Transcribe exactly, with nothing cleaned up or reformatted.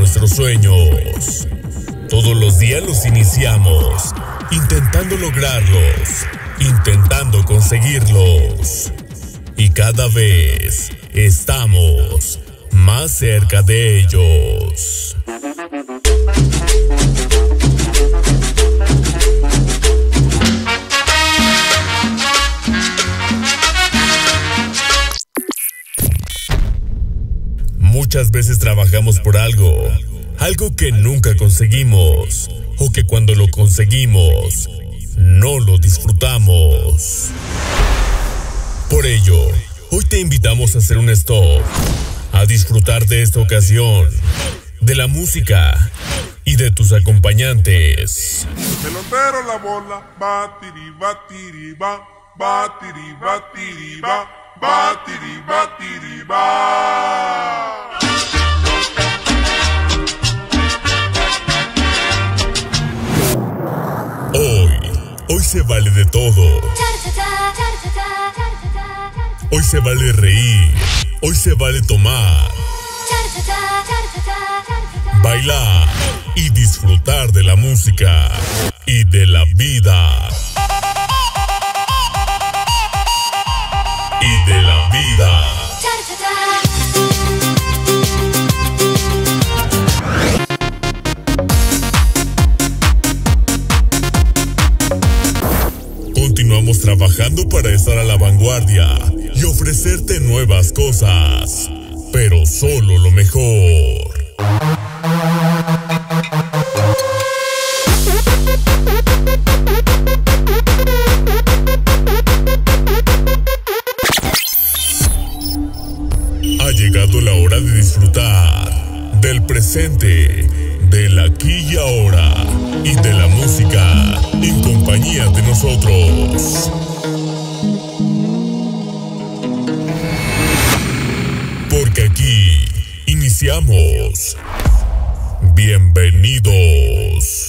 nuestros sueños. Todos los días los iniciamos, intentando lograrlos, intentando conseguirlos. Y cada vez estamos más cerca de ellos. Muchas veces trabajamos por algo, algo que nunca conseguimos, o que cuando lo conseguimos, no lo disfrutamos. Por ello, hoy te invitamos a hacer un stop, a disfrutar de esta ocasión, de la música y de tus acompañantes. Pelotero la bola, batiri, batiri, ba, batiri, batiri, ba, batiri, batiri, ba. Hoy, hoy se vale de todo. Hoy se vale reír, hoy se vale tomar, bailar y disfrutar de la música y de la vida. Y de la vida. Continuamos trabajando para estar a la vanguardia y ofrecerte nuevas cosas, pero solo lo mejor. Ha llegado la hora de disfrutar del presente, del aquí y ahora, y de la música en compañía de nosotros. Porque aquí iniciamos. Bienvenidos.